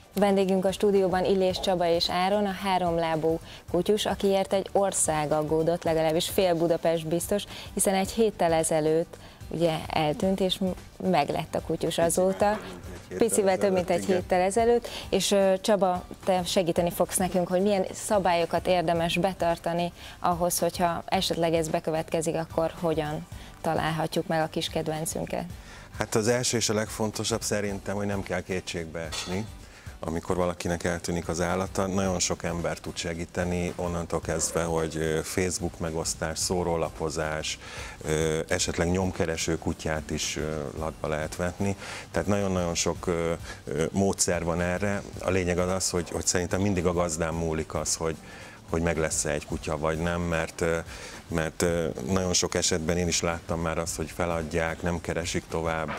Vendégünk a stúdióban Illés Csaba és Áron, a háromlábú kutyus, akiért egy ország aggódott, legalábbis fél Budapest biztos, hiszen egy héttel ezelőtt ugye eltűnt, és meglett a kutyus azóta, picivel több mint egy héttel ezelőtt, és Csaba, te segíteni fogsz nekünk, hogy milyen szabályokat érdemes betartani ahhoz, hogyha esetleg ez bekövetkezik, akkor hogyan találhatjuk meg a kis kedvencünket. Hát az első és a legfontosabb szerintem, hogy nem kell kétségbe esni, amikor valakinek eltűnik az állata. Nagyon sok ember tud segíteni, onnantól kezdve, hogy Facebook megosztás, szórólapozás, esetleg nyomkereső kutyát is latba lehet vetni. Tehát nagyon-nagyon sok módszer van erre. A lényeg az, hogy szerintem mindig a gazdán múlik az, hogy meg lesz-e egy kutya vagy nem, mert nagyon sok esetben én is láttam már azt, hogy feladják, nem keresik tovább,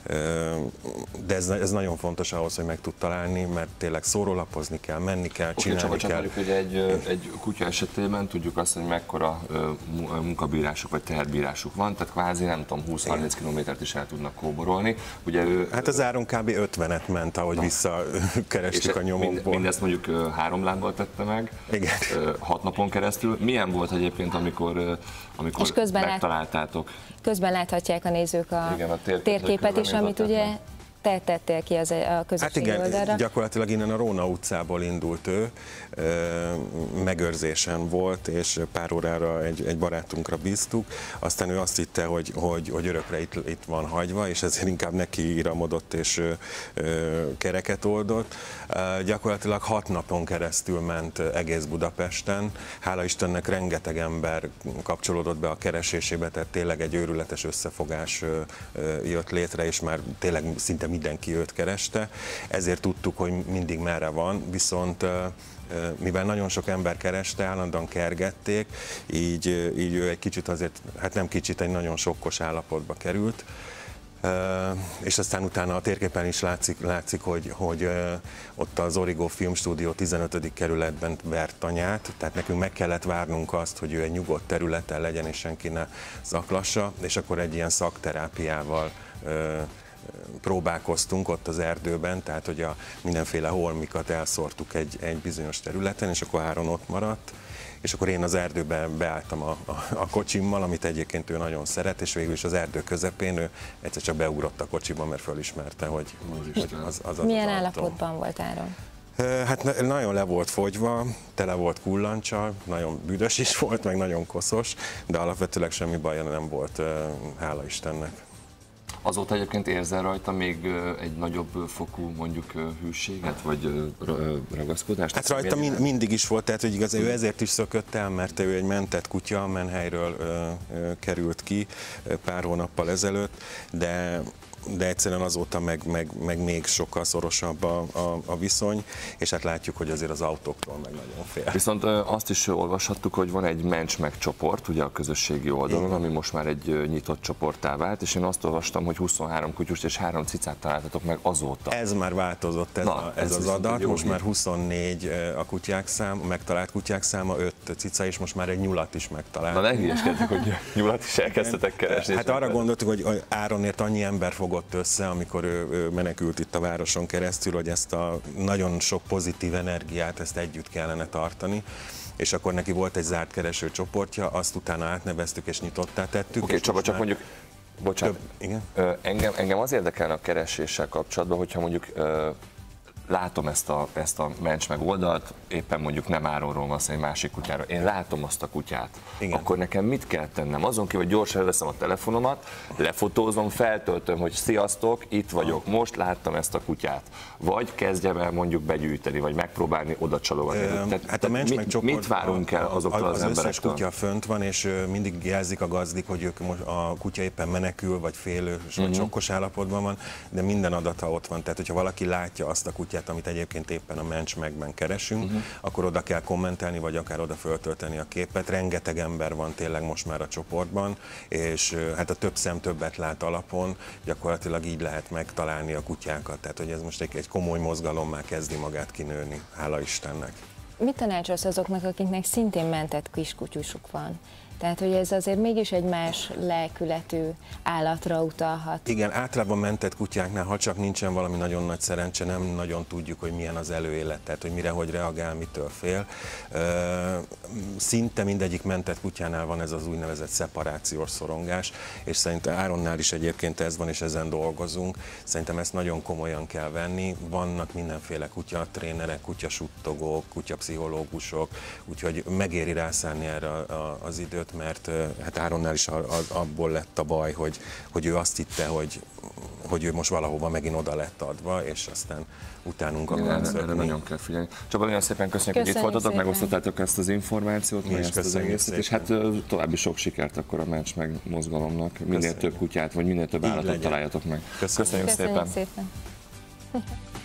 de ez nagyon fontos ahhoz, hogy meg tud találni, mert tényleg szórólapozni kell, menni kell, csinálni kell. Csak hogy egy kutya esetében tudjuk azt, hogy mekkora munkabírásuk vagy teherbírásuk van, tehát kvázi nem tudom, 20-30 kilométert is el tudnak kóborolni. Ugye hát az Áron kb. 50-et ment, ahogy visszakerestük a nyomokból. Mindezt mondjuk 3 lábbal tette meg, igen. 6 napon keresztül. Milyen volt egyébként, amikor megtaláltátok? Közben láthatják a nézők a térképet is, amit ugye te tettél ki a közösségi oldalra. Hát igen, gyakorlatilag innen a Róna utcából indult ő, megőrzésen volt, és pár órára egy barátunkra bíztuk, aztán ő azt hitte, hogy örökre itt van hagyva, és ezért inkább neki iramodott és kereket oldott. Gyakorlatilag 6 napon keresztül ment egész Budapesten, hála Istennek rengeteg ember kapcsolódott be a keresésébe, tehát tényleg egy őrületes összefogás jött létre, és már tényleg szinte mindenki őt kereste, ezért tudtuk, hogy mindig merre van, viszont mivel nagyon sok ember kereste, állandóan kergették, így ő egy kicsit azért, hát nem kicsit, egy nagyon sokkos állapotba került, és aztán utána a térképen is látszik hogy ott az Origo Filmstúdió 15. kerületben vert anyát, tehát nekünk meg kellett várnunk azt, hogy ő egy nyugodt területen legyen, és senki ne zaklassa, és akkor egy ilyen szakterápiával próbálkoztunk ott az erdőben, tehát hogy a mindenféle holmikat elszórtuk egy bizonyos területen, és akkor Áron ott maradt, és akkor én az erdőben beálltam a kocsimmal, amit egyébként ő nagyon szeret, és végül is az erdő közepén ő egyszer csak beugrott a kocsiba, mert fölismerte, hogy az milyen állapotban volt Áron? Hát nagyon le volt fogyva, tele volt kullancsal, nagyon büdös is volt, meg nagyon koszos, de alapvetőleg semmi baja nem volt, hála Istennek. Azóta egyébként érzel rajta még egy nagyobb fokú mondjuk hűséget, vagy ragaszkodást? Hát rajta mindig is volt, tehát hogy igaz, ő ezért is szökött el, mert ő egy mentett kutya, a Menhelyről került ki pár hónappal ezelőtt, de egyszerűen azóta meg még sokkal szorosabb a viszony, és hát látjuk, hogy azért az autóktól meg nagyon fél. Viszont azt is olvashattuk, hogy van egy Mencs meg csoport, ugye a közösségi oldalon, ami most már egy nyitott csoporttá vált, és én azt olvastam, hogy 23 kutyust és 3 cicát találtatok meg azóta. Ez már változott, ez az adat, most már 24 a kutyák száma, megtalált kutyák száma, 5 cica, és most már egy nyulat is megtalált. Na ne hülyeskedjük, hogy nyulat is elkezdtetek keresni. Hát arra gondoltuk, hogy Áronért annyi ember fogott össze, amikor ő menekült itt a városon keresztül, hogy ezt a nagyon sok pozitív energiát, ezt együtt kellene tartani, és akkor neki volt egy zárt kereső csoportja, azt utána átneveztük és nyitottá tettük. Oké, Csaba, csak mondjuk, bocsánat, igen? Engem az érdekelne a kereséssel kapcsolatban, hogyha mondjuk látom ezt a Mencs meg oldalt, éppen mondjuk nem Áronról van szó, egy másik kutyáról, én látom azt a kutyát, igen. Akkor nekem mit kell tennem? Azon kívül, hogy gyorsan veszem a telefonomat, lefotózom, feltöltöm, hogy sziasztok, itt vagyok, most láttam ezt a kutyát. Vagy kezdjem el mondjuk begyűjteni, vagy megpróbálni oda csalogatni. Hát a Mencs meg csoport, mit várunk el azoktól az emberektől? Az összes kutya fönt van, és mindig jelzik a gazdik, hogy a kutya éppen menekül, vagy félős, vagy sokkos állapotban van, de minden adata ott van. Tehát, hogyha valaki látja azt a kutyát, amit egyébként éppen a Mencs megben keresünk, akkor oda kell kommentelni, vagy akár oda föltölteni a képet. Rengeteg ember van tényleg most már a csoportban, és hát a több szem többet lát alapon gyakorlatilag így lehet megtalálni a kutyákat. Tehát, hogy ez most egy komoly mozgalommá kezdi magát kinőni, hála Istennek. Mit tanácsolsz azoknak, akiknek szintén mentett kiskutyusuk van, Tehát, hogy ez azért mégis egy más lelkületű állatra utalhat. Igen, általában mentett kutyáknál, ha csak nincsen valami nagyon nagy szerencse, nem nagyon tudjuk, hogy milyen az előélet, tehát hogy mire, hogy reagál, mitől fél. Szinte mindegyik mentett kutyánál van ez az úgynevezett szeparációs szorongás, és szerintem Áronnál is egyébként ez van, és ezen dolgozunk. Szerintem ezt nagyon komolyan kell venni. Vannak mindenféle kutyatrénerek, kutyasuttogók, kutyapszichológusok, úgyhogy megéri rászánni erre az időt, mert hát Áronnál is abból lett a baj, hogy ő azt hitte, hogy ő most valahova megint oda lett adva, és aztán utánunk akar szökni. Erre nagyon kell figyelni. Csaba, nagyon szépen köszönjük, hogy itt voltatok, megosztottátok ezt az információt, meg ezt az egészet, és hát további sok sikert akkor a Mencs meg mozgalomnak. Minél több kutyát, vagy minél több állatot találjatok meg. Köszönjük szépen!